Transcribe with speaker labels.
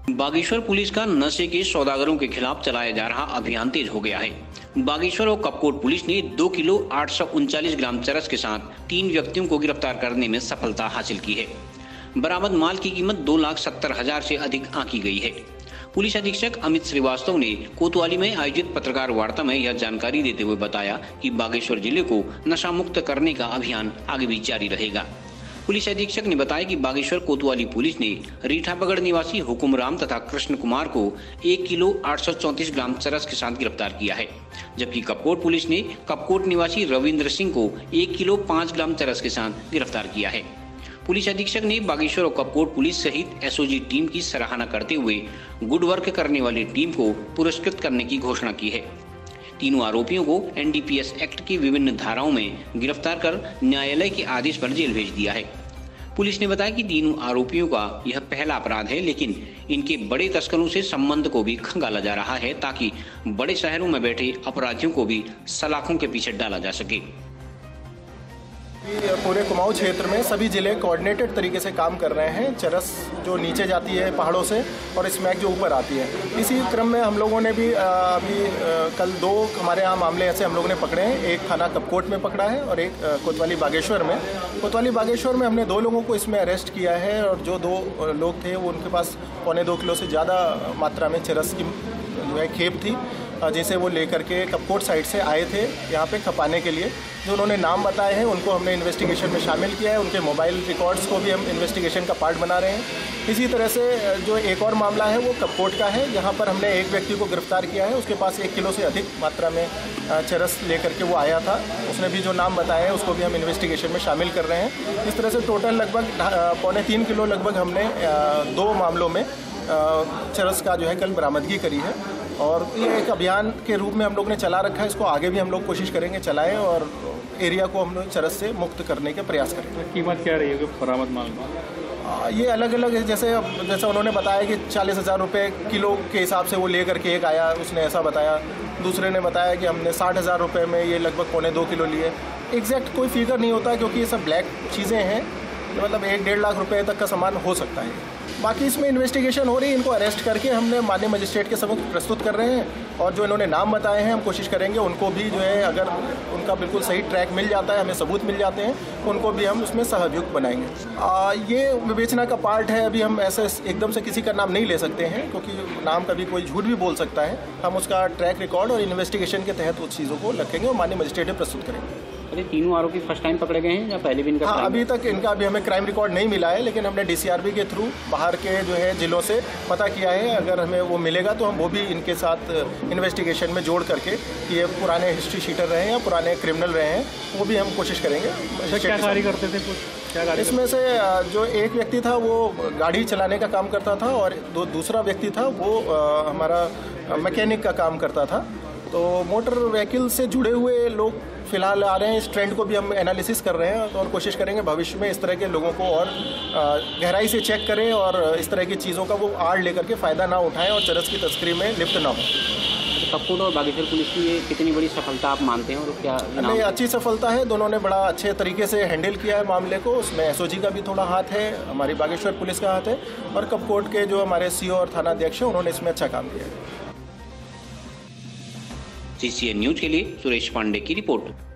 Speaker 1: Bageshwar police का नशे के सौदागरों के खिलाफ चलाया जा रहा अभियान तेज हो गया है। बागेश्वर और कपकोट पुलिस ने 2 किलो 839 ग्राम चरस के साथ 3 व्यक्तियों को गिरफ्तार करने में सफलता हासिल की है। बरामद माल की कीमत 2,70,000 से अधिक आंकी गई है। पुलिस अधीक्षक अमित श्रीवास्तव ने कोतवाली में आयोजित पत्रकार वार्ता में यह जानकारी देते हुए बताया कि बागेश्वर जिले को नशा मुक्त करने का अभियान आगे भी जारी रहेगा। पुलिस अधीक्षक ने बताया कि बागेश्वर कोतवाली पुलिस ने रीठापगढ़ निवासी हुकुमराम तथा कृष्ण कुमार को 1 किलो 834 ग्राम चरस के साथ गिरफ्तार किया है, जबकि कपकोट पुलिस ने कपकोट निवासी रविंद्र सिंह को 1 किलो 5 ग्राम चरस के साथ गिरफ्तार किया है। पुलिस अधीक्षक ने बागेश्वर और कपकोट पुलिस सहित एसओजी टीम की सराहना करते हुए गुड वर्क करने वाली टीम को पुरस्कृत करने की घोषणा की है। तीनों आरोपियों को एनडीपीएस एक्ट की विभिन्न धाराओं में गिरफ्तार कर न्यायालय के आदेश पर जेल भेज दिया है। पुलिस ने बताया कि तीनों आरोपियों का यह पहला अपराध है, लेकिन इनके बड़े तस्करों से संबंध को भी खंगाला जा रहा है ताकि बड़े शहरों में बैठे अपराधियों को भी सलाखों के पीछे डाला जा सके।
Speaker 2: पूरे कुमाऊं क्षेत्र में सभी जिले कोऑर्डिनेटेड तरीके से काम कर रहे हैं। चरस जो नीचे जाती है पहाड़ों से और स्मैक जो ऊपर आती है, इसी क्रम में हम लोगों ने भी अभी कल 2 हमारे यहाँ मामले ऐसे हम लोगों ने पकड़े हैं। एक थाना कपकोट में पकड़ा है और एक कोतवाली बागेश्वर में। कोतवाली बागेश्वर में हमने 2 लोगों को इसमें अरेस्ट किया है और जो 2 लोग थे वो उनके पास 2.25 किलो से ज़्यादा मात्रा में चरस की जो है खेप थी, जिसे वो लेकर के कपकोट साइड से आए थे यहाँ पे खपाने के लिए। जो उन्होंने नाम बताए हैं उनको हमने इन्वेस्टिगेशन में शामिल किया है। उनके मोबाइल रिकॉर्ड्स को भी हम इन्वेस्टिगेशन का पार्ट बना रहे हैं। इसी तरह से जो एक और मामला है वो कपकोट का है, जहाँ पर हमने एक व्यक्ति को गिरफ्तार किया है। उसके पास 1 किलो से अधिक मात्रा में चरस लेकर के वो आया था। उसने भी जो नाम बताया है उसको भी हम इन्वेस्टिगेशन में शामिल कर रहे हैं। इस तरह से टोटल लगभग 2.25 किलो लगभग हमने 2 मामलों में चरस का जो है कल बरामदगी करी है। और ये एक अभियान के रूप में हम लोग ने चला रखा है। इसको आगे भी हम लोग कोशिश करेंगे चलाएं और एरिया को हम लोग चरस से मुक्त करने के प्रयास करेंगे।
Speaker 3: कीमत क्या रही है बरामद माल में?
Speaker 2: ये अलग अलग है। जैसे उन्होंने बताया कि 40,000 रुपये किलो के हिसाब से वो ले करके एक आया, उसने ऐसा बताया। दूसरे ने बताया कि हमने 60,000 रुपये में ये लगभग 2.25 किलो लिए। एग्जैक्ट कोई फिगर नहीं होता क्योंकि ये सब ब्लैक चीज़ें हैं, मतलब 1-1.5 लाख रुपए तक का सामान हो सकता है। बाकी इसमें इन्वेस्टिगेशन हो रही है। इनको अरेस्ट करके हमने माननीय मजिस्ट्रेट के समक्ष प्रस्तुत कर रहे हैं और जो इन्होंने नाम बताए हैं हम कोशिश करेंगे उनको भी जो है, अगर उनका बिल्कुल सही ट्रैक मिल जाता है, हमें सबूत मिल जाते हैं, उनको भी हम उसमें सहअभियुक्त बनाएंगे। ये विवेचना का पार्ट है। अभी हम ऐसे एकदम से किसी का नाम नहीं ले सकते हैं क्योंकि नाम कभी कोई झूठ भी बोल सकता है। हम उसका ट्रैक रिकॉर्ड और इन्वेस्टिगेशन के तहत उस चीज़ों को रखेंगे और माननीय मजिस्ट्रेट में प्रस्तुत करेंगे।
Speaker 1: अरे तीनों आरोपी फर्स्ट टाइम पकड़े गए हैं या पहले भी इनका?
Speaker 2: हाँ, अभी तक इनका अभी हमें क्राइम रिकॉर्ड नहीं मिला है, लेकिन हमने डीसीआरबी के थ्रू बाहर के जो है जिलों से पता किया है। अगर हमें वो मिलेगा तो हम वो भी इनके साथ इन्वेस्टिगेशन में जोड़ करके कि ये पुराने हिस्ट्री शीटर रहे हैं या पुराने क्रिमिनल रहे हैं, वो भी हम कोशिश करेंगे।
Speaker 3: क्या कार्य करते थे कुछ?
Speaker 2: इसमें से जो एक व्यक्ति था वो गाड़ी चलाने का काम करता था और दूसरा व्यक्ति था वो हमारा मैकेनिक का काम करता था। तो मोटर व्हीकल से जुड़े हुए लोग फिलहाल आ रहे हैं। इस ट्रेंड को भी हम एनालिसिस कर रहे हैं और कोशिश करेंगे भविष्य में इस तरह के लोगों को और गहराई से चेक करें और इस तरह की चीज़ों का वो आड़ लेकर के फ़ायदा ना उठाएं और चरस की तस्करी में लिप्त ना हो।
Speaker 1: कपकोट और बागेश्वर पुलिस की ये कितनी बड़ी सफलता आप मानते हैं और क्या?
Speaker 2: नहीं, अच्छी सफलता है। दोनों ने बड़ा अच्छे तरीके से हैंडल किया है मामले को। उसमें एसओजी का भी थोड़ा हाथ है, हमारी बागेश्वर पुलिस का हाथ है और कपकोट के जो हमारे सीओ और थाना अध्यक्ष हैं उन्होंने इसमें अच्छा काम किया है।
Speaker 1: CCN न्यूज के लिए सुरेश पांडे की रिपोर्ट।